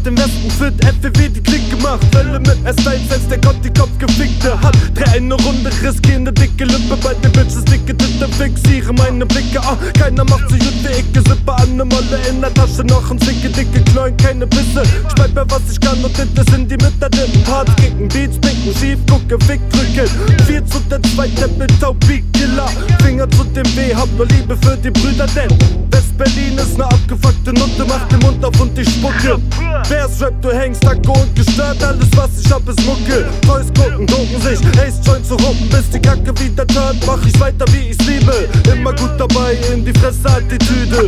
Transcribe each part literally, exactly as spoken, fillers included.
den Westen fit, F W W die Clique macht Welle mit S-Style, selbst der Gott die Kopf gefickte hat. Dreh eine Runde, riskiere dicke Lippe, bei den Bitches dicke Titte, fixiere meine Blicke. Ah, keiner macht so gut wie ich, Gesippe an ne Molle in der Tasche, noch ein dicke, dicke Knäuel, keine Pisse. Schreib mir was ich kann und das sind die mit der Dippen. Hart kicken, Beats picken, schief gucke, Fick drücken. Vier zu der zweite mit Taubik Killer. Finger zu dem W, hab nur Liebe für die Brüder, denn West-Berlin ist ne abgefuckte Nutte, macht den Mund auf und ich spucke. Wer ist Rap, du hängst, Akku und gestört, alles was ich hab ist Mucke. Toys gucken, drucken sich, Ace Joint zu ruppen, bis die Kacke wieder turnt, mach ich weiter wie ich's liebe. Immer gut dabei, in die Fresse Attitüde.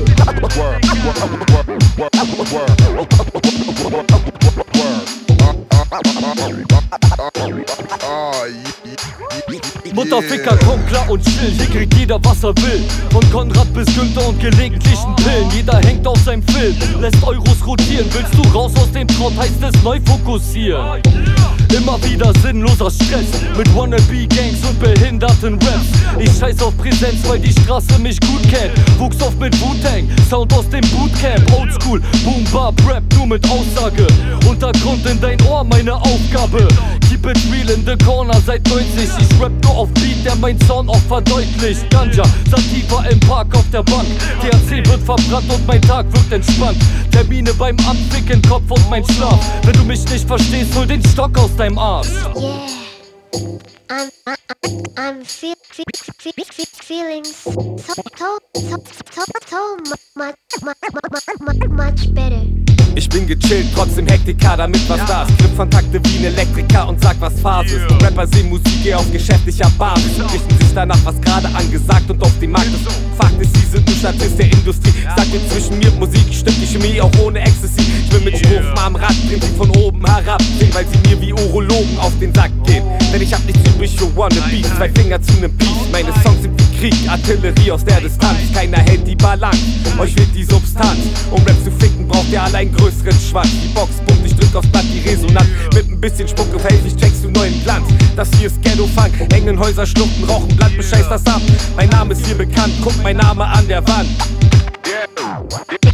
Mutterficker, komm klar und chill, hier kriegt jeder was er will. Von Konrad bis Günther und gelegentlichen Pillen, jeder hängt auf seinem Film, lässt Euros rotieren. Willst du raus aus dem Trott, heißt es neu fokussieren. Immer wieder sinnloser Stress mit Wannabe-Gangs und behinderten Raps. Ich scheiß auf Präsenz, weil die Straße mich gut kennt. Wuchs auf mit Wu-Tang, Sound aus dem Bootcamp. Oldschool, Boom Bap, Rap nur mit Aussage. Untergrund in dein Ohr, meine Aufgabe. Keep it real in the corner seit neunzig. Ich rap nur auf Beat, der mein Sound auch verdeutlicht. Ganja, Sativa im Park auf der Bank. T H C wird verbrannt und mein Tag wird entspannt. Termine beim Anficken, Kopf und mein Schlaf. Wenn du mich nicht verstehst, hol den Stock aus deinem Arsch. Yeah, I'm, I'm, I'm feel, feel, feel, feel, feeling so, so, so, so, so much, much, much better. Ich bin gechillt, trotzdem Hektiker, damit was da ist. Gripkontakte wie ein Elektriker und sag, was Phase ist. Die Rapper sehen Musik eher auf geschäftlicher Basis und richten sich danach, was gerade angesagt und auf dem Markt ist. Fakt ist, sie sind nur Statist der Industrie. Sag dir zwischen mir Musik, stimmt die Chemie auch ohne Ecstasy. Ich will mit Strophen am Rad, Prinzip von oben herab sehen, weil sie mir wie Urologen auf den Sack gehen. Denn ich hab nichts übrig für Wannabes, zwei Finger zu nem Beat. Meine Songs sind wie Krieg, Artillerie aus der Distanz. Keiner hält die Balance, euch fehlt die Substanz. Um Rap zu ficken, braucht ihr allein größeren Schwanz. Die Box pumpt, ich drück aufs Blatt die Resonanz. Mit ein bisschen Spucke verhelf ich checkst du neuen Glanz. Das hier ist Ghetto-Funk, engen Häuser, Schluchten, rauchen Blatt, bescheiß das ab. Mein Name ist hier bekannt, guck mein Name an der Wand. Yeah.